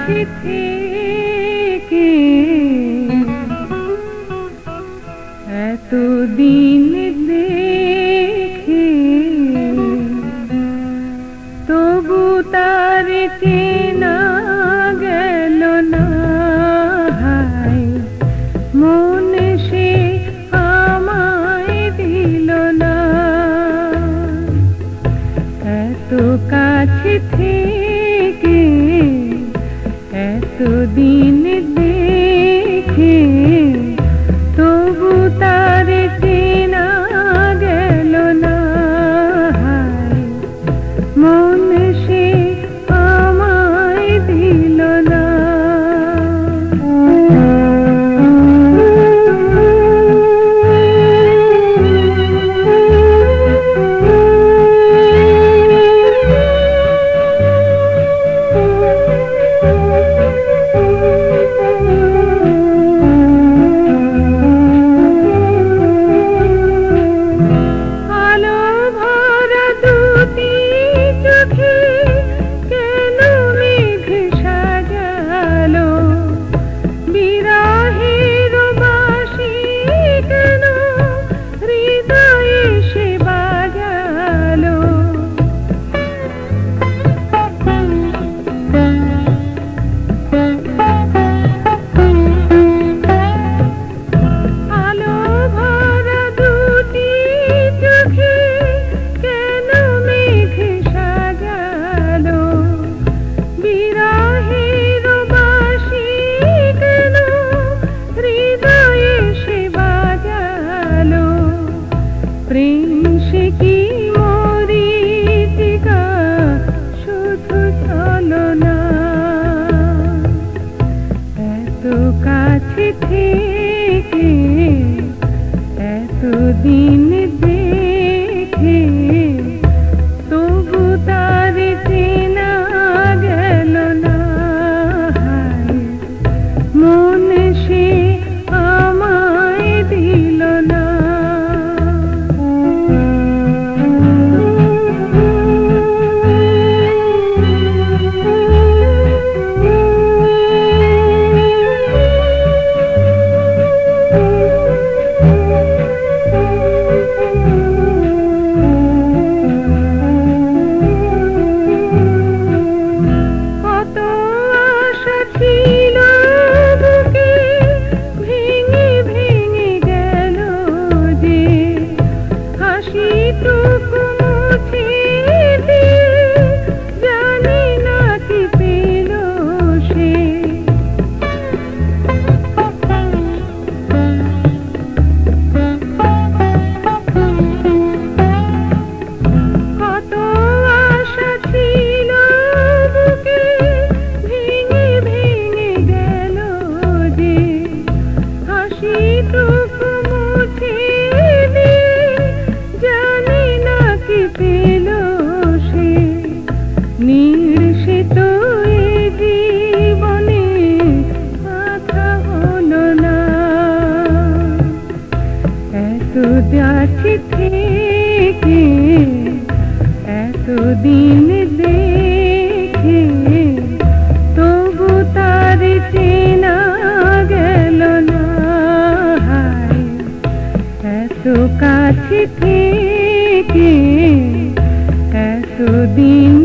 কাছে থেকে এতদিন দেখে তবু তার চেনা গেল না। হায় মন সে আমায় দিল না। এত কাছে থেকে এতদিন দেখে তবু তার চেনা গেল না। হায় মন সে আমায় দিল না। প্রেম সে কি মরীচিকা শুধু ছলনা। এত কাছে থেকে এতদিন দেখে তবু তার চেনা গেল না। হায় মন সে আমায় দিল না। কাছে থেকে এতদিন দেখে তবু তার চেনা গেল না। হায় এত কাছে থেকে এতদিন